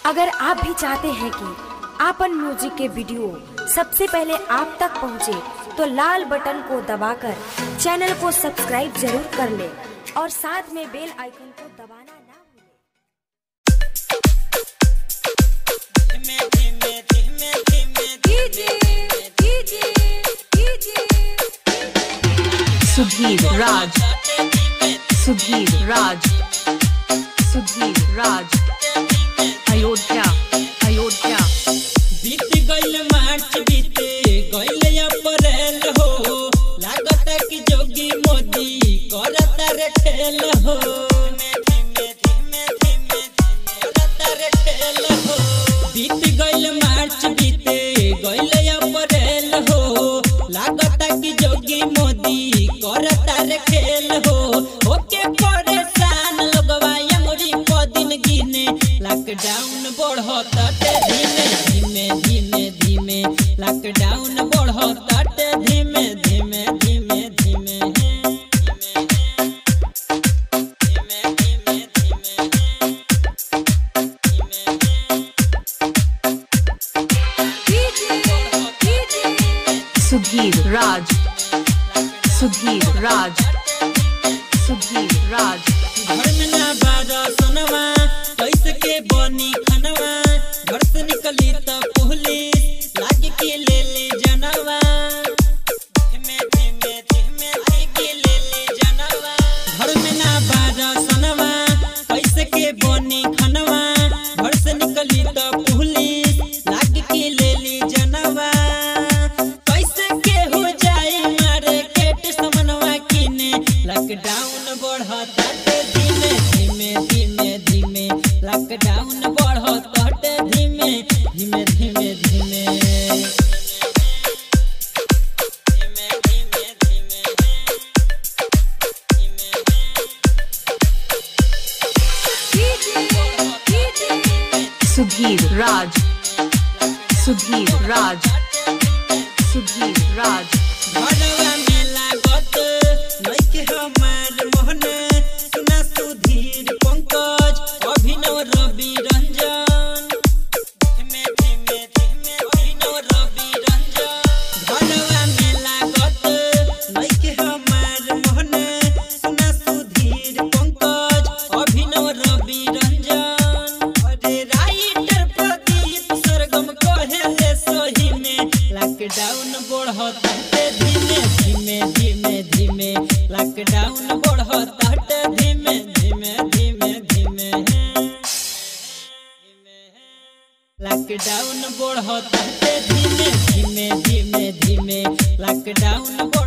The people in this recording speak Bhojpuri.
अगर आप भी चाहते हैं कि आपन म्यूजिक के वीडियो सबसे पहले आप तक पहुंचे, तो लाल बटन को दबाकर चैनल को सब्सक्राइब जरूर कर ले और साथ में बेल आइकन को दबाना ना भूलें। सुधीर राज, सुधीर राज, सुधीर राज, अयोध्या, अयोध्या। बीत गइल मार्च, बीते गइल अप्रैल हो, लागता कि जोगी मोदी करता रे ठेल हो। बीत गइल मार्च, बीते गइल अप्रैल हो, लागता कि जोगी मोदी करता रे खेल हो। ओके परेशान लोगवा अंगुरी को दिन गिने, लॉकडाउन बढ़ता धीमे धीमे धीमे धीमे, लॉकडाउन बढ़ता धीमे धीमे धीमे धीमे। सुधीर राज, सुधीर राज, सुधीर राज। घर में ना बाजा सुनवा, कैसे के बनी खनवा, घर से निकली तो पुलिस लाग के ले ले जनवा। धीमे धीमे धीमे के ले ले जनवा। घर में ना बाजा सुनवा, कैसे के बनी खनवा, घर से निकली तो पुलिस लाग के ले ले जनवा। कैसे के हो जाए मार्केट समनवा किने, लॉकडाउन बढ़ता धीमे धीमे धीमे धीमे, लॉकडाउन बढ़ता धीमे धीमे धीमे धीमे। सुधीर राज, सुधीर राज, सुधीर राज। घरवा में लागत नइखे हमार मोहन, सुना सुधीर पंकज अभिनव रवि रंजन। धीमे धीमे धीमे अभिनव रवि रंजन। घरवा में लागत नइखे हमार मोहन, सुना सुधीर पंकज अभिनव रवि रंजन। अरे राइटर प्रदीप सरगम कहे सही में, लॉकडाउन बढ़ता धीमे धीमे धीमे धीमे, लॉकडाउन बढ़ता धीमे धीमे धीमे धीमे। लॉकडाउन बढ़ता धीमे धीमे धीमे धीमे, लॉकडाउन